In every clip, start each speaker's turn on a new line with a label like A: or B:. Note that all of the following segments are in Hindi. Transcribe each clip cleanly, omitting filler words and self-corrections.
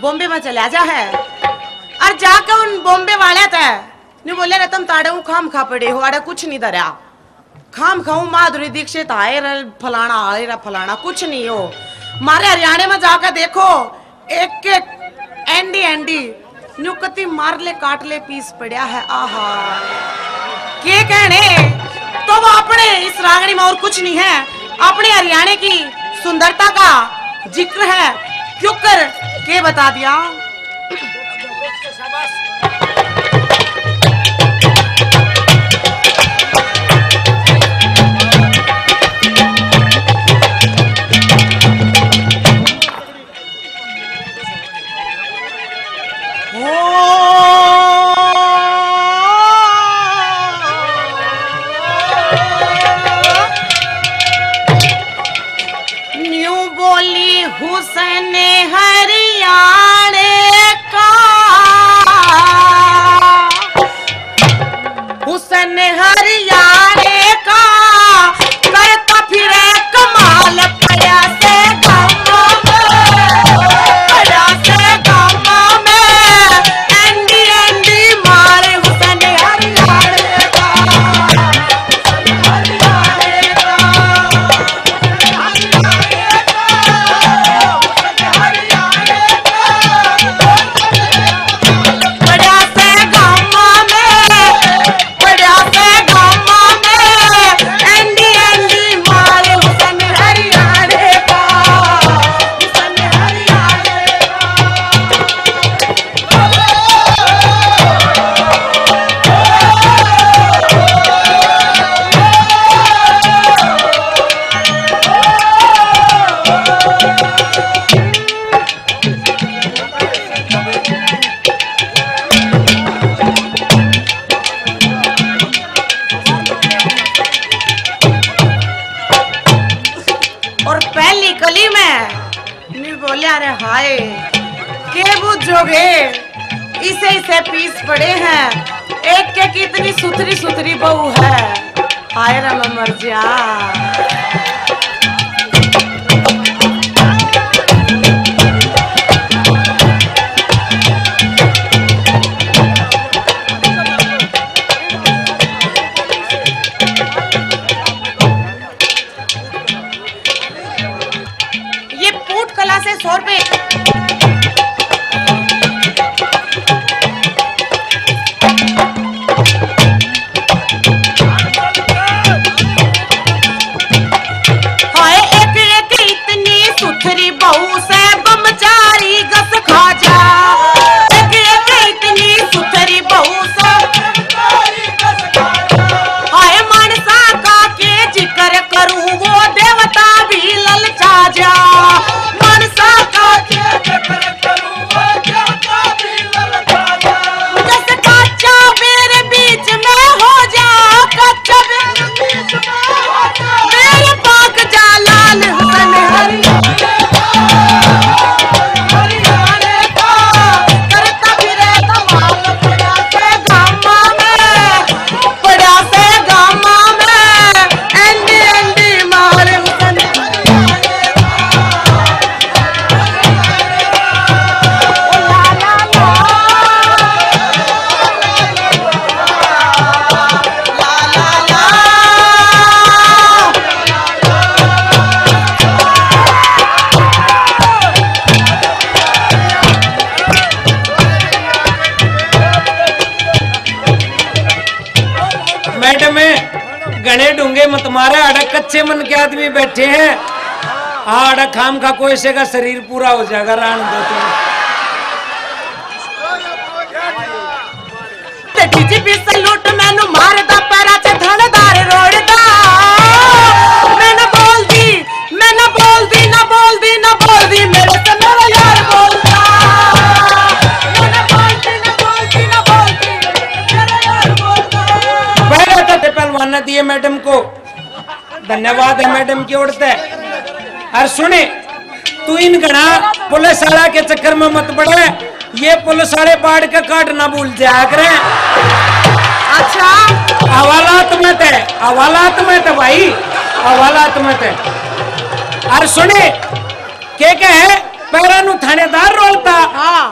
A: बॉम्बे में चला जा है और जाकर उन बॉम्बे वाले थे नहीं बोले रे तुम ताड़े खाम खा पड़े हो आड़े कुछ नहीं धरा खाम खाऊं माधुरी दीक्षित आए फलाना आए रा फलाना कुछ नहीं हो। मारे हरियाणा में जाकर देखो एक एक एंडी एंडी न्यूकती मार ले काट ले पीस पड़ा है। आहा के कहने तो वो अपने इस रागनी में और कुछ नहीं है, अपने हरियाणा की सुंदरता का जिक्र है क्यों कर के बता दिया। हुसैन हरियाणे का हुसैन हरियाणे का करता फिरे कमाल पड़ा से गामा में एंडी एंडी मारे हुसैन हरियाणे का अरे हाय के बुझोगे इसे इसे पीस पड़े हैं एक के कितनी सुथरी सुथरी बहू है। हाय रा मर जा ये पूट कला से 100 रुपए
B: गणे डूंगे मत मारे अड़क कच्चे मन के आदमी बैठे हैं। हाँ अड़क खाम खा कोई से का शरीर पूरा हो जाएगा रान दो
A: लूट मैनू मार दा पैरा च धनदार रोड़दा मैंने बोल दी मैंने बोल दी ना बोल दी ना बोल दी मेरे से मेरा यार बोलता मैंने बोल दी ना बोल दी ना बोल दी मेरा यार बोलता।
B: पहले तो पहलवान दिए मैडम को धन्यवाद है मैडम की ओर से। और सुने तू इन गणा पुलिस वाला के चक्कर में मत पड़े, ये पुलिस वाले बाढ़ का काट ना भूल जाया करे।
A: अच्छा
B: हवालात में थे भाई हवालात में थे। और सुने के है पैरा नु थानेदार रोलता
A: हाँ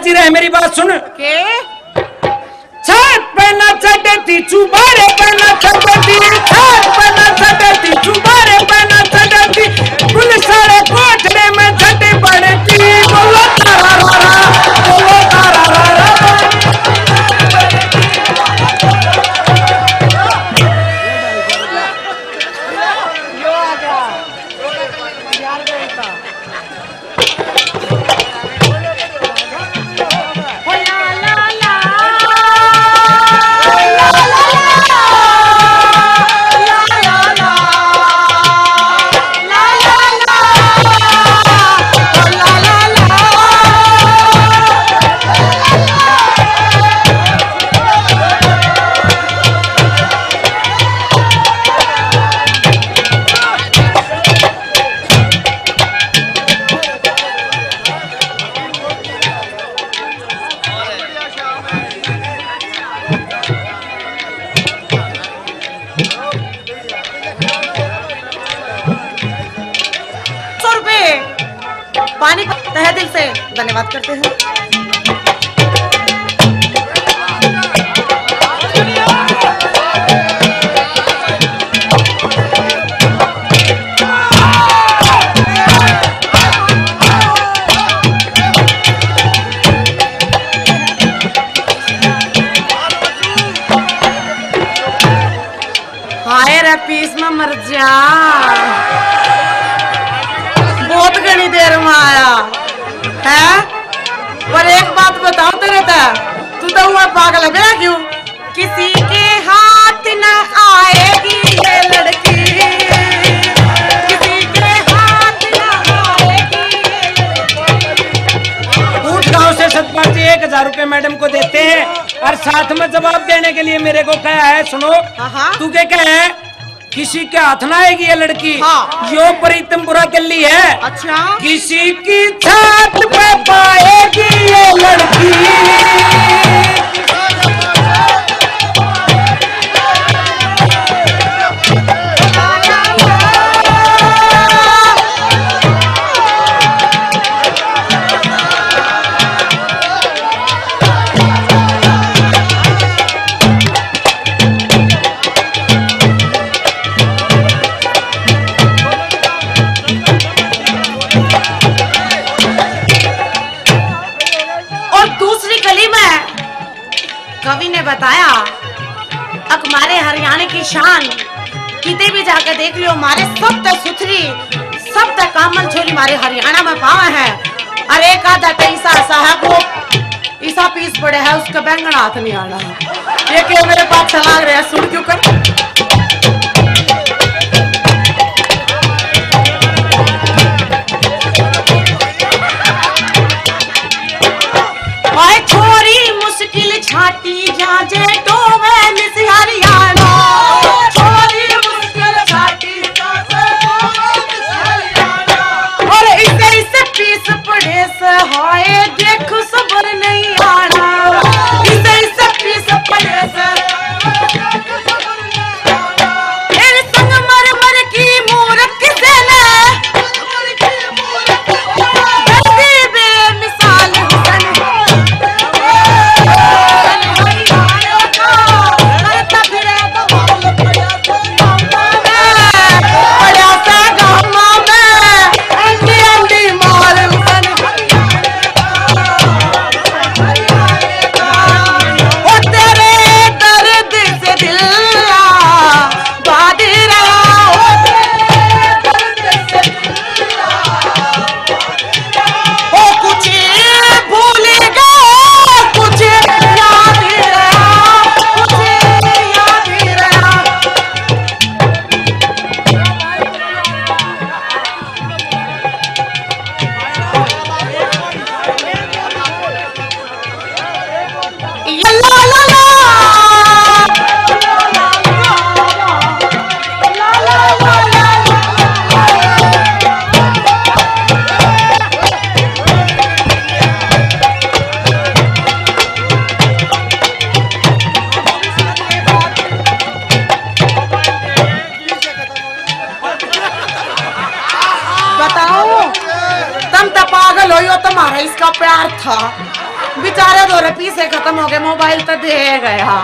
B: बाजी रहे, मेरी बात सुन
A: के
B: छत पे न चढ़ती चुबारे पे न चढ़ती, छत पे न चढ़ती चुबारे पे न चढ़ती, पुलिस वाले कोठरे में झट पड़ती, बोलो तारा रा, बोलो तारा रा।
A: पानी तहे दिल से धन्यवाद करते हैं। हाय रे पीस में मर जा, बहुत घनी देर में आया है। पर एक बात बताओ तेरे तू तो हुआ पागल है क्यों? किसी के हाथ न आएगी ये लड़की, किसी के हाथ न आएगी ये लड़की।
B: उठ गाँव से सतपाल जी 1000 रुपए मैडम को देते हैं और साथ में जवाब देने के लिए मेरे को क्या है, सुनो तू क्या है, किसी के हाथ ना आएगी ये लड़की।
A: हाँ।
B: यो प्रीतमपुरा गली है।
A: अच्छा।
B: किसी की छात पे पाएगी ये लड़की,
A: कवि ने बताया हमारे हरियाणा की शान, किते भी जाकर देख लियो हमारे सब तक सुथरी सब तक कामन छोरी हमारे हरियाणा में पावा है। अरे एक आधा पैसा ऐसा है वो ईसा पीस पड़े है, उसका बैंगन हाथ नहीं आना है। ये क्यों मेरे पास चला रहे हैं, सुन क्यों कर छोरी मुश्किल छाटी जाजे तो मैं मिस हरियाणा, छोरी मुश्किल छाटी जाजे तो मैं मिस हरियाणा। और इसे पीस पड़े से हाय देख सबर नहीं आना, इसे पीस पड़े से मेरे संग मर मर की मूरत किसे ने बेमिसाल हुसन तुम्हारा इसका प्यार था। बेचारे 2 रुपये से खत्म हो गए, मोबाइल तो दे गया।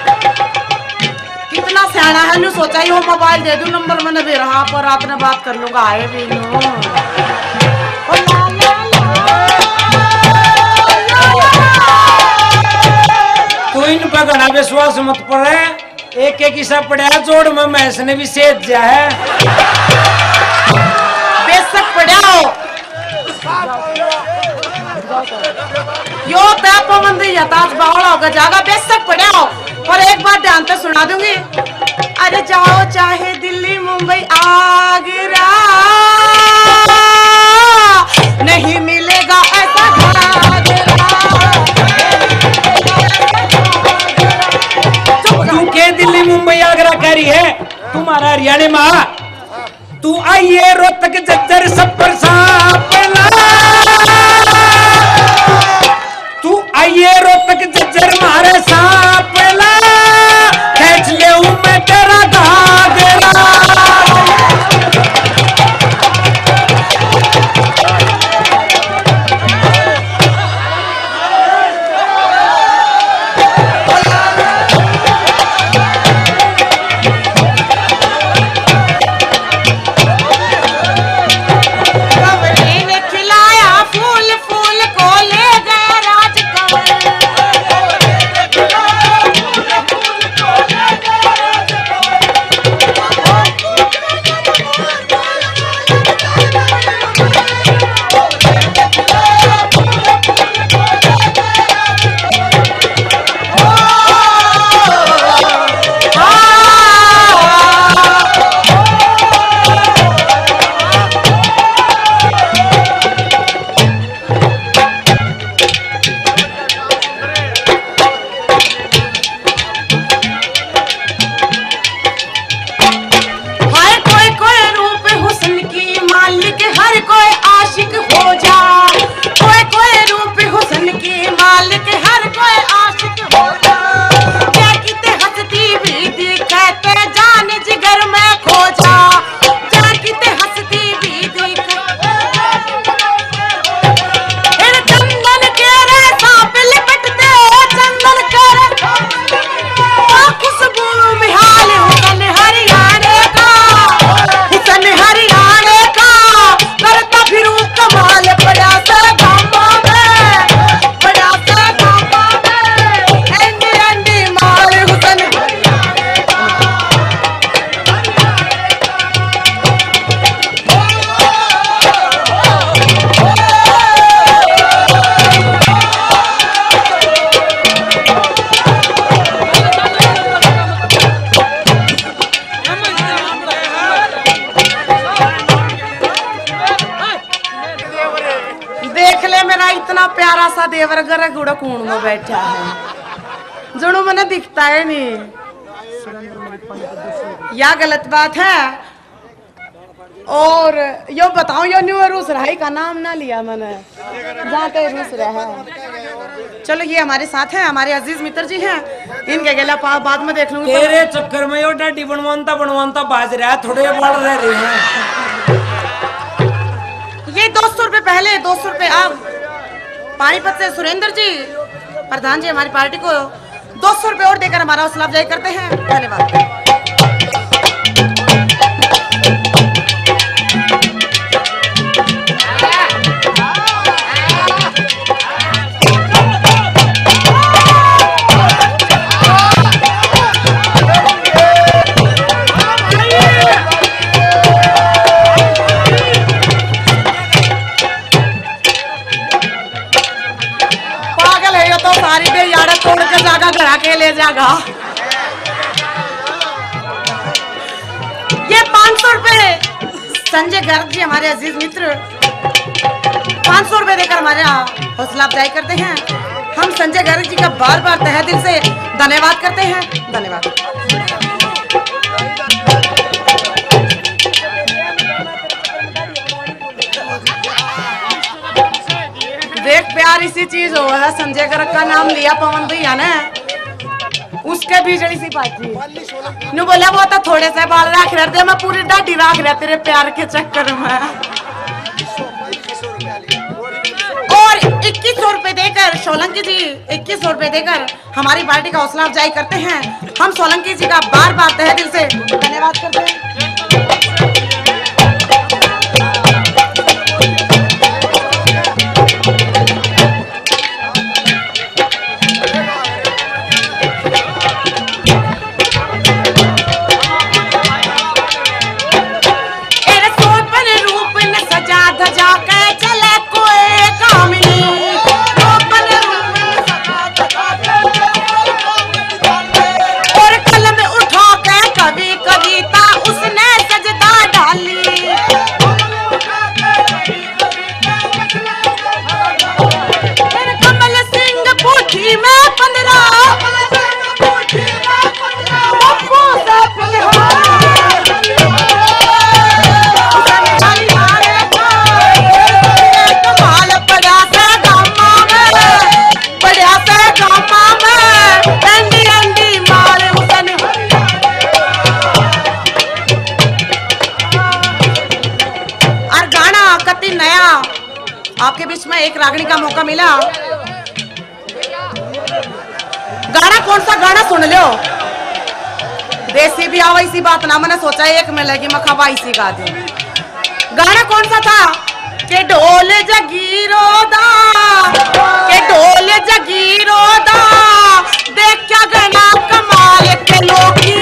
A: कितना सियाना है, नु सोचा ही वो मोबाइल दे दूं, नंबर मैंने दे रहा पर रात में बात कर लूंगा। आए भी नो
B: तू इन पर घना विश्वास मत पड़े, एक एक हिस्सा पड़ा जोड़ में मैस ने भी सेज जा है।
A: बेशक पड़ा हो यो पाबंदी यथार्थ बावड़ा होगा जागा, बेशक पड़ा हो। और एक बात ध्यान से सुना दूंगी, अरे जाओ चाहे दिल्ली मुंबई आगरा, नहीं मिलेगा ऐसा घाघरा।
B: तू के दिल्ली मुंबई आगरा कह रही है, तुम्हारा हरियाणा में तू आइए रोहतक जज्जर सफर सापला, तू आइए रोहतक जज्जर मारे सापला, खेच ले मैं तेरा घाघरा।
A: देवर घर गुड़ा कूण में बैठा है, जुड़ू मैंने दिखता है नहीं, या गलत बात है। और यो बताओ, यो न्यू रूस रहाई का नाम ना लिया मैंने, जाते रूस रहा। चलो ये हमारे साथ हैं, हमारे अजीज मित्र जी हैं, इनके गला पाव बाद में देख लूंगी।
B: तेरे चक्कर में यो डाडी बनवानता बाज रहा है, थोड़े बढ़ रहे हैं।
A: ये 200 रुपए पहले, 200 रुपए अब। पानीपत से सुरेंद्र जी प्रधान जी हमारी पार्टी को 200 रुपए और देकर हमारा हौसला अफजाई करते हैं। धन्यवाद। तोड़ के जागा घरा के ले जागा। ये 500 रुपए संजय गर्ग जी हमारे अजीज मित्र 500 रुपए देकर हमारे हौसला अफजाई करते हैं। हम संजय गर्ग जी का बार बार तहे दिल से धन्यवाद करते हैं। धन्यवाद। देख प्यार इसी चीज हो है, संजय गर्ग का नाम लिया पवन भैया ने, उसके बिजली सी बाजी नु बोला वो तो थोड़े से बाल रख रहे थे, मैं पूरी दाढ़ी रख रहा तेरे प्यार के चक्कर में। और 2100 रुपए देकर सोलंकी जी 2100 रुपए देकर हमारी पार्टी का हौसला अफजाई करते हैं। हम सोलंकी जी का बार बार तहे दिल से धन्यवाद करते हैं। आपके बीच में एक रागनी का मौका मिला। गाना कौन सा गाना सुन लो। देसी भी आवा इसी बात ना, मैंने सोचा एक में लगी मखबा इसी गा दे। गाना कौन सा था? के ढोल जगीरो दा, के ढोल जगीरो दा, देख क्या गाना कमाल के लोग